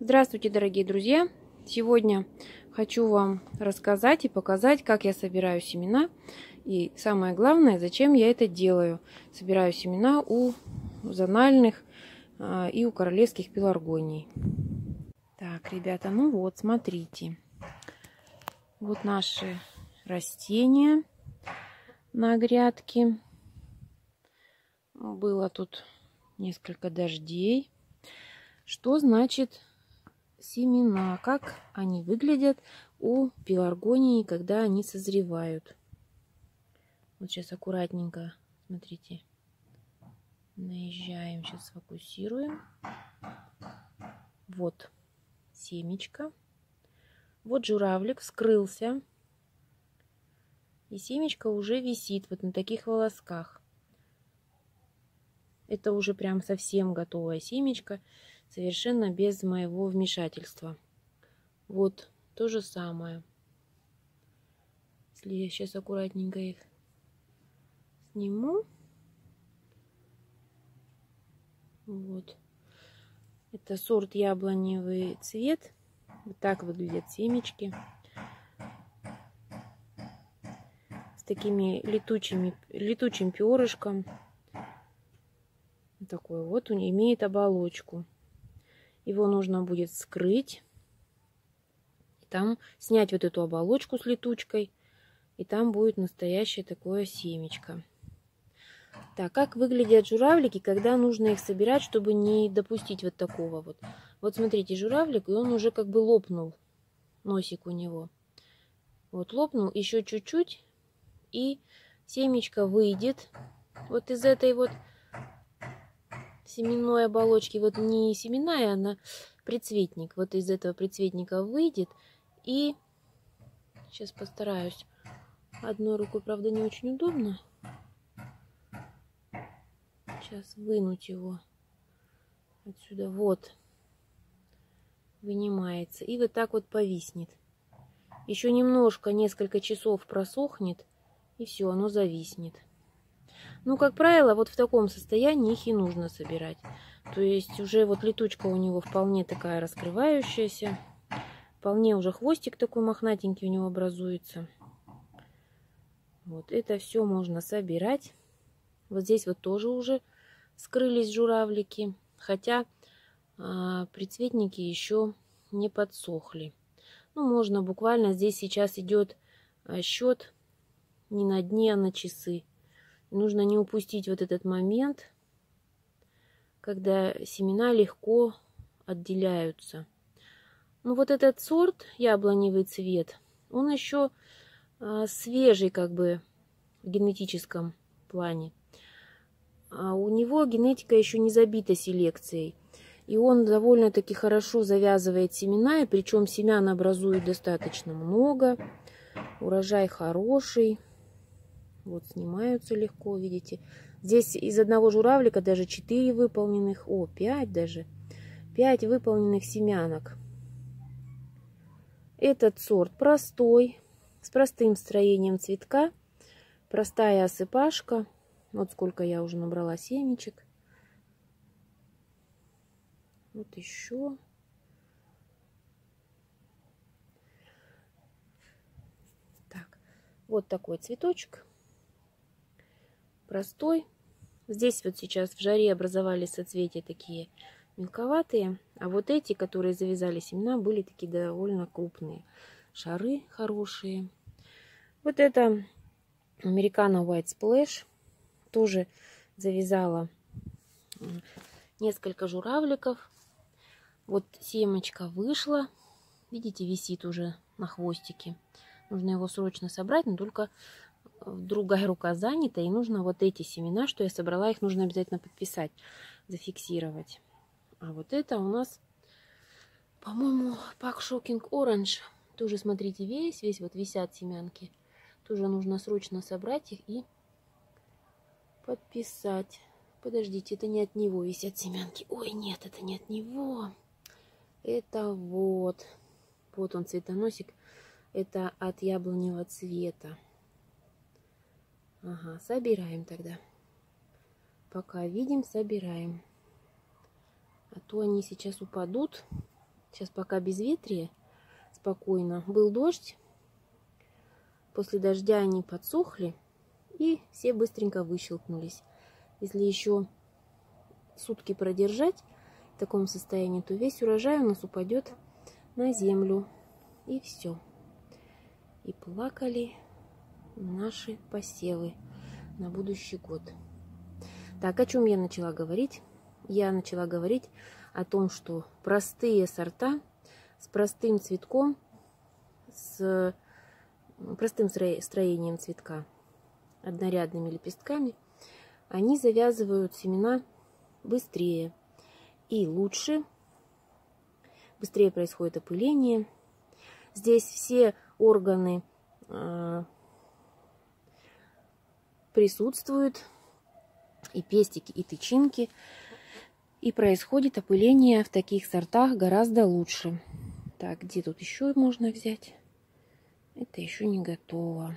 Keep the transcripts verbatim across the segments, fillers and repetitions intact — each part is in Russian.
Здравствуйте, дорогие друзья! Сегодня хочу вам рассказать и показать, как я собираю семена. И самое главное, зачем я это делаю. Собираю семена у зональных а, и у королевских пеларгоний. Так, ребята, ну вот, смотрите. Вот наши растения на грядке. Было тут несколько дождей. Что значит семена? Как они выглядят у пеларгонии, когда они созревают? Вот сейчас аккуратненько, смотрите, наезжаем, сейчас сфокусируем. Вот семечко. Вот журавлик вскрылся. И семечко уже висит вот на таких волосках. Это уже прям совсем готовое семечко, совершенно без моего вмешательства. Вот то же самое. Если я сейчас аккуратненько их сниму. Вот. Это сорт яблоневый цвет. Вот так выглядят семечки. С такими летучими, летучим перышком. Такой вот он имеет оболочку. Его нужно будет вскрыть. И там снять вот эту оболочку с летучкой. И там будет настоящее такое семечко. Так, как выглядят журавлики, когда нужно их собирать, чтобы не допустить вот такого вот. Вот смотрите, журавлик, и он уже как бы лопнул. Носик у него. Вот лопнул еще чуть-чуть. И семечко выйдет вот из этой вот семенной оболочки. Вот не семенная, она прицветник. Вот из этого прицветника выйдет. И сейчас постараюсь. Одной рукой, правда, не очень удобно. Сейчас вынуть его отсюда. Вот. Вынимается. И вот так вот повиснет. Еще немножко, несколько часов просохнет. И все, оно зависнет. Ну, как правило, вот в таком состоянии их и нужно собирать. То есть уже вот летучка у него вполне такая раскрывающаяся. Вполне уже хвостик такой мохнатенький у него образуется. Вот это все можно собирать. Вот здесь вот тоже уже скрылись журавлики. Хотя а, прицветники еще не подсохли. Ну, можно буквально, здесь сейчас идет а, счет не на дни, а на часы. Нужно не упустить вот этот момент, когда семена легко отделяются. Ну вот этот сорт, яблоневый цвет, он еще а, свежий как бы в генетическом плане. А у него генетика еще не забита селекцией. И он довольно-таки хорошо завязывает семена, и причем семян образует достаточно много. Урожай хороший. Вот снимаются легко, видите. Здесь из одного журавлика даже четыре выполненных, о, пять даже. пять выполненных семянок. Этот сорт простой, с простым строением цветка. Простая осыпашка. Вот сколько я уже набрала семечек. Вот еще. Так, вот такой цветочек. Простой. Здесь вот сейчас в жаре образовались соцветия такие мелковатые. А вот эти, которые завязали семена, были такие довольно крупные. Шары хорошие. Вот это Americana White Splash. Тоже завязала несколько журавликов. Вот семечко вышло. Видите, висит уже на хвостике. Нужно его срочно собрать, но только другая рука занята. И нужно вот эти семена, что я собрала, их нужно обязательно подписать, зафиксировать. А вот это у нас, по-моему, Pack Shocking Orange. Тоже, смотрите, весь, весь вот висят семянки. Тоже нужно срочно собрать их и подписать. Подождите, это не от него висят семянки. Ой, нет, это не от него. Это вот. Вот он, цветоносик. Это от яблоневого цвета. Ага, собираем тогда. Пока видим, собираем. А то они сейчас упадут. Сейчас пока безветрие, спокойно. Был дождь. После дождя они подсохли. И все быстренько выщелкнулись. Если еще сутки продержать в таком состоянии, то весь урожай у нас упадет на землю. И все. И плакали наши посевы на будущий год. Так, о чем я начала говорить? Я начала говорить о том, что простые сорта с простым цветком, с простым строением цветка, однорядными лепестками, они завязывают семена быстрее и лучше. Быстрее происходит опыление. Здесь все органы э, присутствуют, и пестики, и тычинки. И происходит опыление в таких сортах гораздо лучше. Так, где тут еще можно взять? Это еще не готово.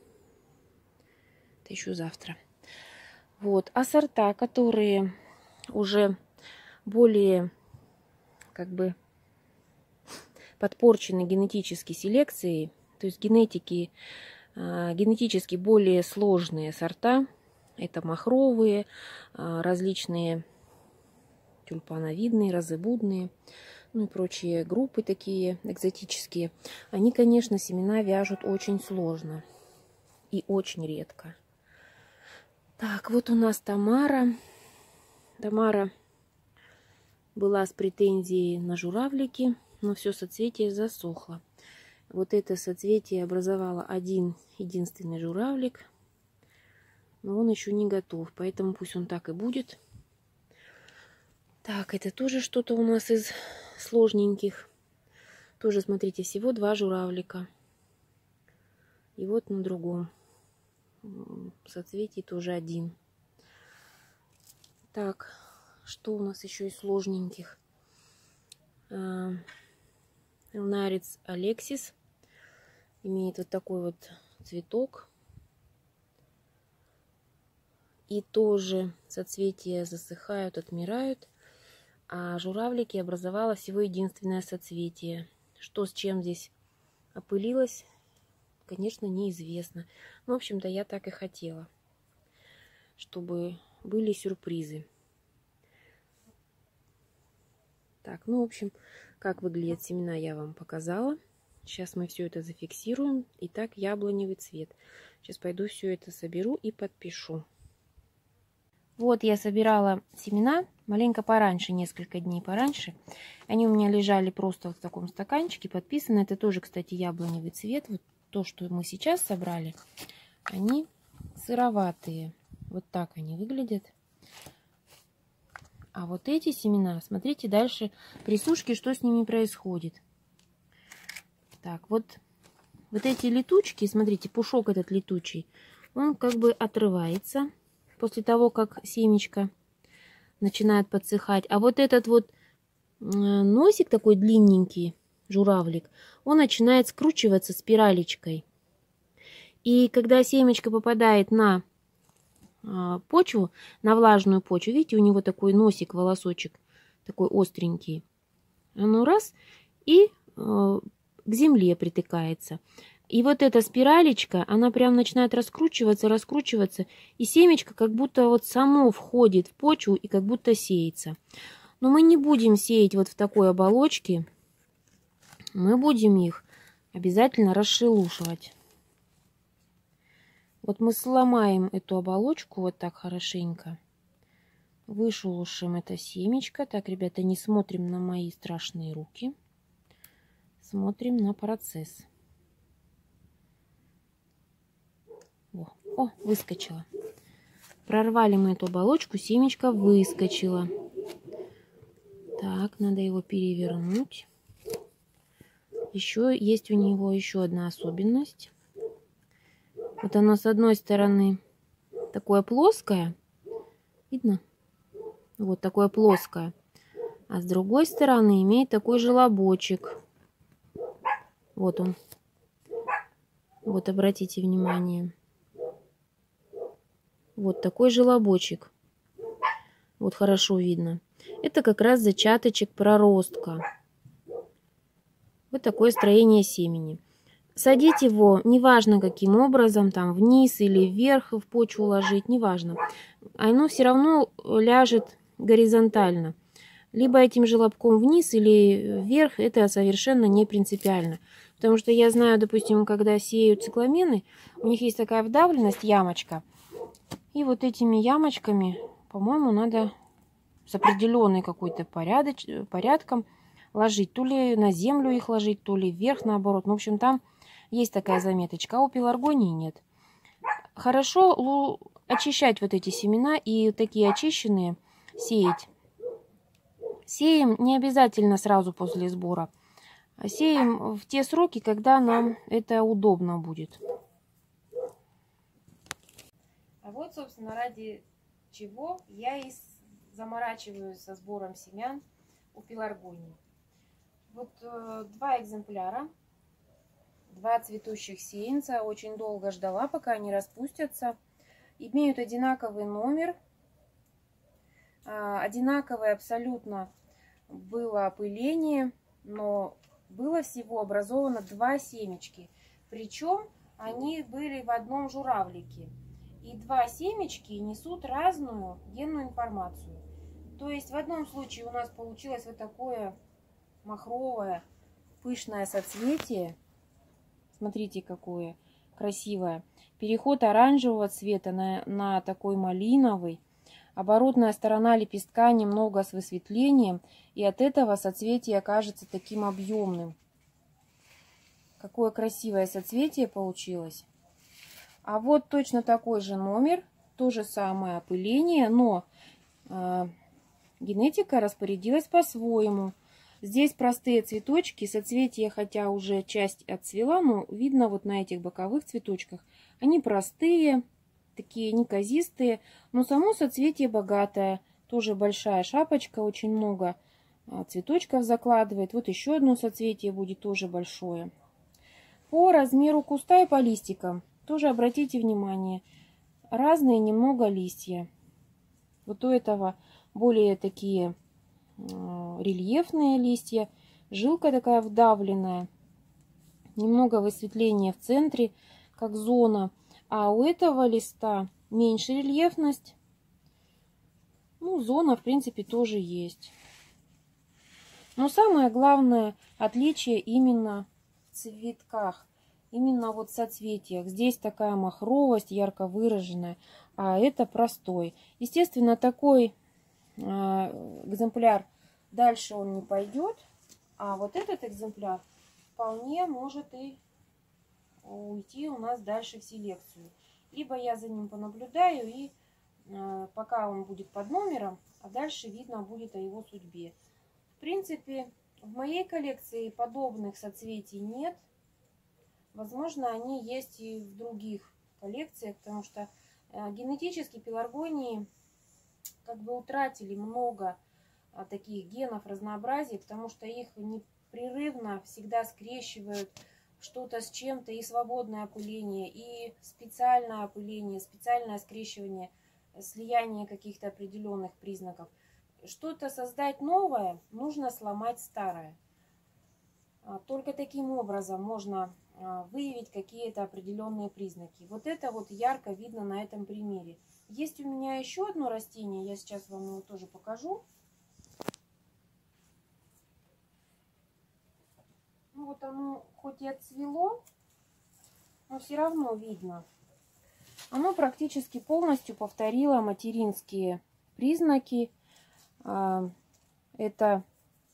Это еще завтра. Вот. А сорта, которые уже более как бы подпорчены генетически селекцией, то есть генетики, э, генетически более сложные сорта, это махровые, э, различные тюльпановидные, розыбудные, ну и прочие группы такие экзотические. Они, конечно, семена вяжут очень сложно и очень редко. Так, вот у нас Тамара. Тамара была с претензией на журавлики, но все соцветие засохло. Вот это соцветие образовало один единственный журавлик, но он еще не готов, поэтому пусть он так и будет. Так, это тоже что-то у нас из сложненьких. Тоже, смотрите, всего два журавлика. И вот на другом соцветии тоже один. Так, что у нас еще из сложненьких? Элнарец Алексис имеет вот такой вот цветок. И тоже соцветия засыхают, отмирают. А журавлики образовало всего единственное соцветие. Что с чем здесь опылилось, конечно, неизвестно. Ну, в общем-то, я так и хотела, чтобы были сюрпризы. Так, ну, в общем, как выглядят семена, я вам показала. Сейчас мы все это зафиксируем. Итак, яблоневый цвет. Сейчас пойду все это соберу и подпишу. Вот я собирала семена маленько пораньше, несколько дней пораньше. Они у меня лежали просто в таком стаканчике, подписаны. Это тоже, кстати, яблоневый цвет. Вот то, что мы сейчас собрали, они сыроватые. Вот так они выглядят. А вот эти семена, смотрите дальше при сушке, что с ними происходит. Так, вот, вот эти летучки, смотрите, пушок этот летучий, он как бы отрывается после того, как семечко начинает подсыхать. А вот этот вот носик такой длинненький, журавлик, он начинает скручиваться спиралечкой. И когда семечко попадает на почву, на влажную почву, видите, у него такой носик, волосочек, такой остренький. Оно раз и к земле притыкается. И вот эта спиралечка, она прям начинает раскручиваться, раскручиваться. И семечко как будто вот само входит в почву и как будто сеется. Но мы не будем сеять вот в такой оболочке. Мы будем их обязательно расшелушивать. Вот мы сломаем эту оболочку вот так хорошенько. Вышелушим это семечко. Так, ребята, не смотрим на мои страшные руки. Смотрим на процесс. О, о, выскочила. Прорвали мы эту оболочку, семечко выскочило. Так, надо его перевернуть. Еще есть у него еще одна особенность. Вот оно с одной стороны такое плоское. Видно? Вот такое плоское. А с другой стороны имеет такой желобочек. Вот он. Вот обратите внимание. Вот такой желобочек. Вот хорошо видно. Это как раз зачаточек проростка. Вот такое строение семени. Садить его, неважно каким образом, там вниз или вверх в почву ложить, неважно. Оно все равно ляжет горизонтально. Либо этим желобком вниз или вверх, это совершенно не принципиально. Потому что я знаю, допустим, когда сеют цикламены, у них есть такая вдавленность, ямочка. И вот этими ямочками, по-моему, надо с определенной какой-то порядоч... порядком ложить. То ли на землю их ложить, то ли вверх, наоборот. Ну, в общем, там есть такая заметочка, а у пеларгонии нет. Хорошо очищать вот эти семена и такие очищенные сеять. Сеем не обязательно сразу после сбора. А сеем в те сроки, когда нам это удобно будет. А вот, собственно, ради чего я и заморачиваюсь со сбором семян у пеларгонии. Вот э, два экземпляра. Два цветущих сеянца. Очень долго ждала, пока они распустятся. Имеют одинаковый номер. Одинаковое абсолютно было опыление. Но было всего образовано два семечки. Причем они были в одном журавлике. И два семечки несут разную генную информацию. То есть в одном случае у нас получилось вот такое махровое, пышное соцветие. Смотрите, какое красивое. Переход оранжевого цвета на, на такой малиновый. Оборотная сторона лепестка немного с высветлением. И от этого соцветие кажется таким объемным. Какое красивое соцветие получилось. А вот точно такой же номер. То же самое опыление. Но э, генетика распорядилась по-своему. Здесь простые цветочки, соцветия, хотя уже часть отцвела, но видно вот на этих боковых цветочках. Они простые, такие неказистые, но само соцветие богатое. Тоже большая шапочка, очень много цветочков закладывает. Вот еще одно соцветие будет тоже большое. По размеру куста и по листикам тоже обратите внимание. Разные немного листья. Вот у этого более такие рельефные листья, жилка такая вдавленная, немного высветления в центре, как зона, а у этого листа меньше рельефность, ну, зона, в принципе, тоже есть. Но самое главное отличие именно в цветках, именно вот в соцветиях. Здесь такая махровость ярко выраженная, а это простой. Естественно, такой экземпляр дальше он не пойдет, а вот этот экземпляр вполне может и уйти у нас дальше в селекцию. Либо я за ним понаблюдаю, и э, пока он будет под номером, а дальше видно будет о его судьбе. В принципе, в моей коллекции подобных соцветий нет. Возможно, они есть и в других коллекциях, потому что э, генетически пеларгонии как бы утратили много а, таких генов разнообразия, потому что их непрерывно всегда скрещивают что-то с чем-то, и свободное опыление, и специальное опыление, специальное скрещивание, слияние каких-то определенных признаков. Что-то создать новое, нужно сломать старое. Только таким образом можно выявить какие-то определенные признаки. Вот это вот ярко видно на этом примере. Есть у меня еще одно растение, я сейчас вам его тоже покажу. Ну вот оно хоть и отцвело, но все равно видно. Оно практически полностью повторило материнские признаки. Это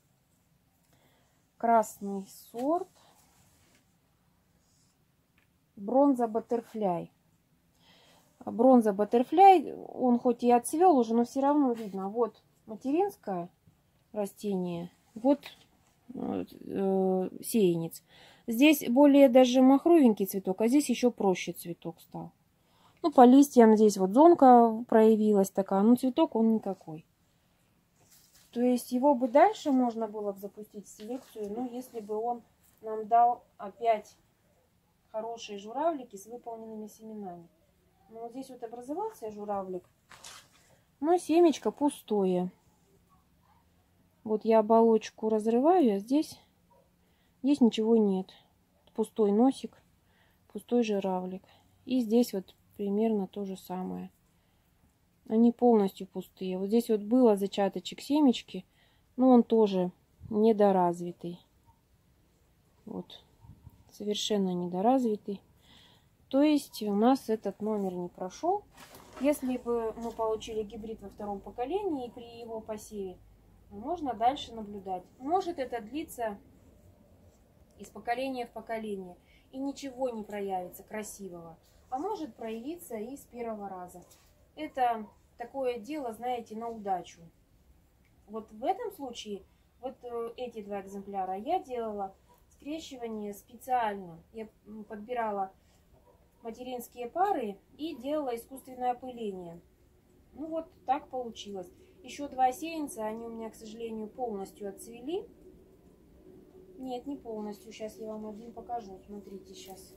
красный сорт Бронза Баттерфляй. Бронза Баттерфляй, он хоть и отцвел уже, но все равно видно. Вот материнское растение, вот э, сеянец. Здесь более даже махровенький цветок, а здесь еще проще цветок стал. Ну, по листьям здесь вот зонка проявилась такая, но цветок он никакой. То есть его бы дальше можно было бы запустить в селекцию, но если бы он нам дал опять хорошие журавлики с выполненными семенами. Но вот здесь вот образовался журавлик, но семечко пустое. Вот я оболочку разрываю, а здесь Здесь ничего нет. Пустой носик, пустой журавлик. И здесь вот примерно то же самое. Они полностью пустые. Вот здесь вот было зачаточек семечки, но он тоже недоразвитый. Вот. Совершенно недоразвитый. То есть у нас этот номер не прошел. Если бы мы получили гибрид во втором поколении и при его посеве, можно дальше наблюдать. Может это длиться из поколения в поколение и ничего не проявится красивого. А может проявиться и с первого раза. Это такое дело, знаете, на удачу. Вот в этом случае, вот эти два экземпляра я делала скрещивание специально. Я подбирала материнские пары и делала искусственное опыление. Ну вот так получилось. Еще два сеянца, они у меня, к сожалению, полностью отцвели. Нет, не полностью. Сейчас я вам один покажу. Смотрите сейчас.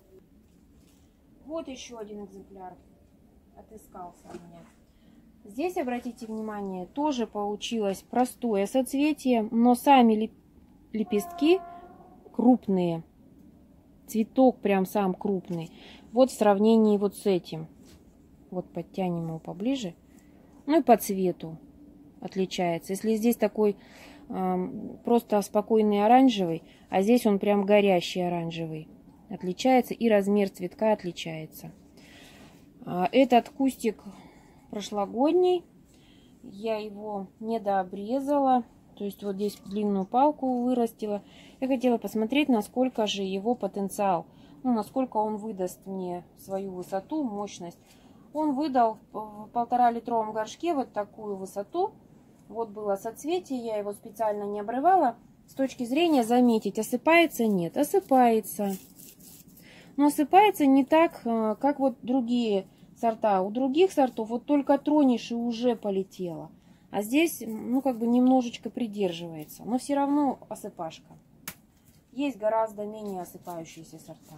Вот еще один экземпляр отыскался у меня. Здесь, обратите внимание, тоже получилось простое соцветие, но сами лепестки крупные. Цветок прям сам крупный. Вот в сравнении вот с этим. Вот подтянем его поближе. Ну и по цвету отличается. Если здесь такой э, просто спокойный оранжевый, а здесь он прям горящий оранжевый. Отличается и размер цветка отличается. А этот кустик прошлогодний. Я его недообрезала. То есть вот здесь длинную палку вырастила. Я хотела посмотреть, насколько же его потенциал. Ну, насколько он выдаст мне свою высоту, мощность. Он выдал в полтора литровом горшке вот такую высоту. Вот было соцветие, я его специально не обрывала. С точки зрения заметить, осыпается? Нет, осыпается. Но осыпается не так, как вот другие сорта. У других сортов вот только тронешь и уже полетело. А здесь, ну, как бы немножечко придерживается. Но все равно осыпашка. Есть гораздо менее осыпающиеся сорта.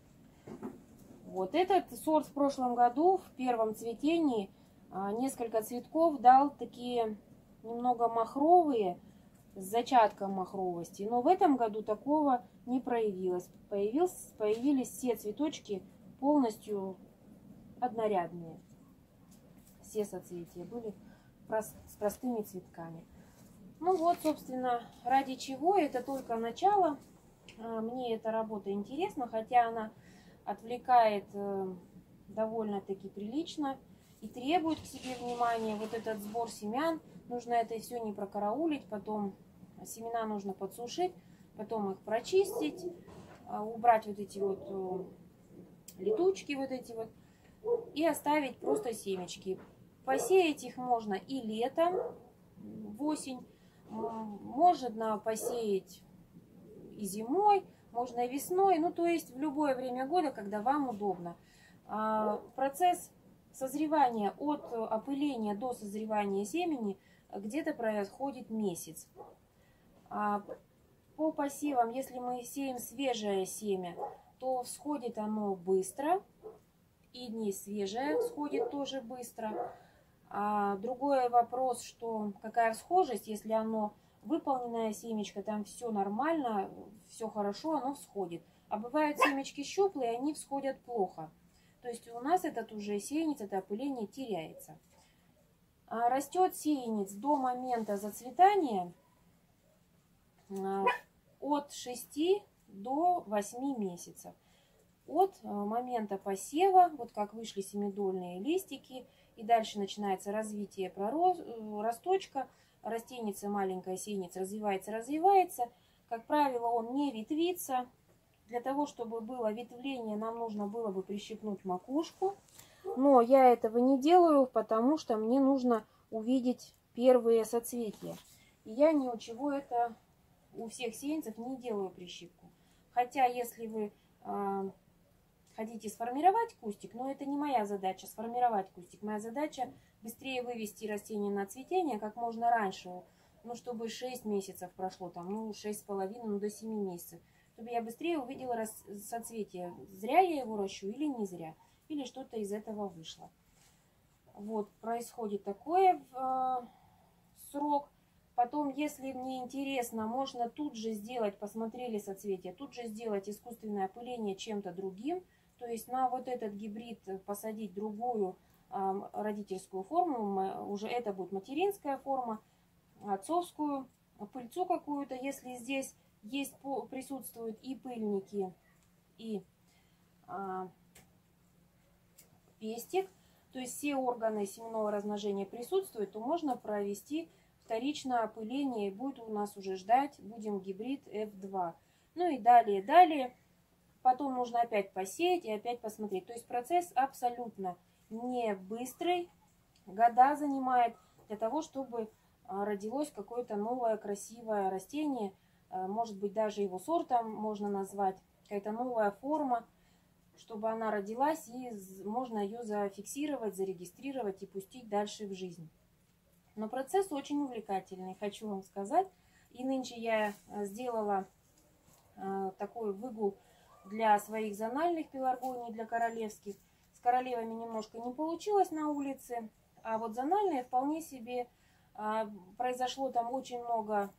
Вот этот сорт в прошлом году, в первом цветении, несколько цветков дал такие немного махровые, с зачатком махровости. Но в этом году такого не проявилось. Появилось, появились все цветочки полностью однорядные. Все соцветия были с простыми цветками. Ну вот, собственно, ради чего. Это только начало. Мне эта работа интересна, хотя она отвлекает довольно-таки прилично и требует к себе внимания. Вот этот сбор семян, нужно это все не прокараулить, потом семена нужно подсушить, потом их прочистить, убрать вот эти вот летучки, вот эти вот, и оставить просто семечки. Посеять их можно и летом, в осень, можно посеять и зимой, можно и весной, ну то есть в любое время года, когда вам удобно. Процесс созревания от опыления до созревания семени где-то происходит месяц. По посевам, если мы сеем свежее семя, то всходит оно быстро, и не свежее всходит тоже быстро. А другой вопрос, что какая всхожесть, если оно выполненное семечко, там все нормально, все хорошо, оно всходит. А бывают семечки щуплые, они всходят плохо. То есть у нас этот уже сеянец, это опыление теряется. А растет сеянец до момента зацветания от шести до восьми месяцев. От момента посева, вот как вышли семидольные листики, и дальше начинается развитие росточка, растеница, маленькая сеянец развивается, развивается. Как правило, он не ветвится. Для того, чтобы было ветвление, нам нужно было бы прищипнуть макушку. Но я этого не делаю, потому что мне нужно увидеть первые соцветия. И я ни у чего это, у всех сеянцев не делаю прищипку. Хотя, если вы э, хотите сформировать кустик, но это не моя задача сформировать кустик. Моя задача быстрее вывести растение на цветение как можно раньше. Ну, чтобы шесть месяцев прошло, там, ну, шесть с половиной, ну, до семи месяцев. Чтобы я быстрее увидела соцветие. Зря я его ращу или не зря. Или что-то из этого вышло. Вот, происходит такое в э, срок. Потом, если мне интересно, можно тут же сделать, посмотрели соцветия, тут же сделать искусственное опыление чем-то другим. То есть на вот этот гибрид посадить другую э, родительскую форму, уже это будет материнская форма, отцовскую пыльцу какую-то. Если здесь есть, присутствуют и пыльники, и э, пестик, то есть все органы семенного размножения присутствуют, то можно провести вторичное опыление, и будет у нас уже ждать, будем гибрид эф два. Ну и далее, далее. Потом нужно опять посеять и опять посмотреть. То есть процесс абсолютно не быстрый, года занимает для того, чтобы родилось какое-то новое красивое растение. Может быть, даже его сортом можно назвать, какая-то новая форма, чтобы она родилась, и можно ее зафиксировать, зарегистрировать и пустить дальше в жизнь. Но процесс очень увлекательный, хочу вам сказать. И нынче я сделала э, такой выгул для своих зональных пеларгоний, для королевских. С королевами немножко не получилось на улице, а вот зональные вполне себе э, произошло там очень много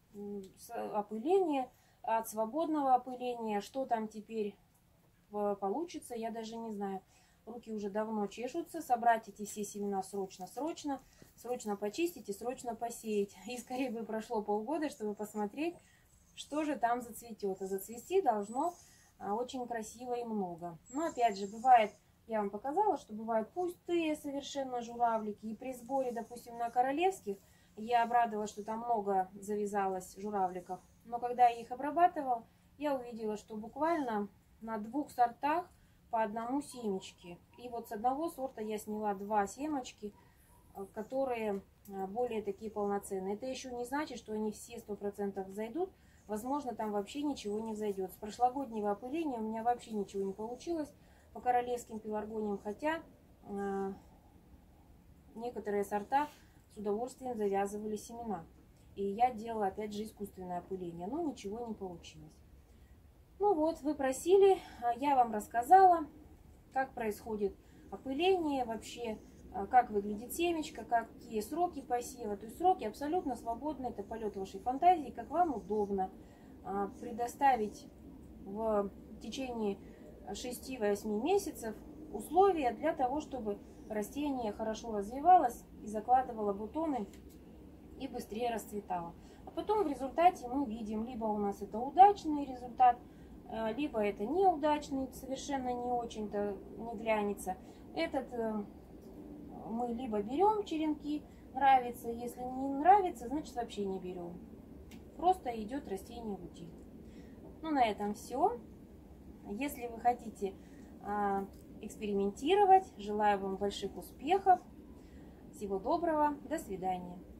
опыления, от свободного опыления. Что там теперь получится, я даже не знаю. Руки уже давно чешутся. Собрать эти все семена срочно, срочно. Срочно почистить и срочно посеять. И скорее бы прошло полгода, чтобы посмотреть, что же там зацветет. А зацвести должно очень красиво и много. Но опять же, бывает, я вам показала, что бывают пустые совершенно журавлики. И при сборе, допустим, на королевских, я обрадовалась, что там много завязалось журавликов. Но когда я их обрабатывала, я увидела, что буквально на двух сортах по одному семечке. И вот с одного сорта я сняла два семечки, которые более такие полноценные. Это еще не значит, что они все сто процентов взойдут. Возможно, там вообще ничего не взойдет. С прошлогоднего опыления у меня вообще ничего не получилось по королевским пеларгониям, хотя э, некоторые сорта с удовольствием завязывали семена. И я делала опять же искусственное опыление, но ничего не получилось. Ну вот, вы просили, я вам рассказала, как происходит опыление, вообще, как выглядит семечко, какие сроки посева. То есть сроки абсолютно свободны, это полет вашей фантазии, как вам удобно. Предоставить в течение шести-восьми месяцев условия для того, чтобы растение хорошо развивалось и закладывало бутоны и быстрее расцветало. А потом в результате мы видим, либо у нас это удачный результат, либо это неудачный, совершенно не очень-то не глянется. Этот мы либо берем черенки, нравится, если не нравится, значит вообще не берем. Просто идет растение в утиль. Ну, на этом все. Если вы хотите а, экспериментировать, желаю вам больших успехов. Всего доброго. До свидания.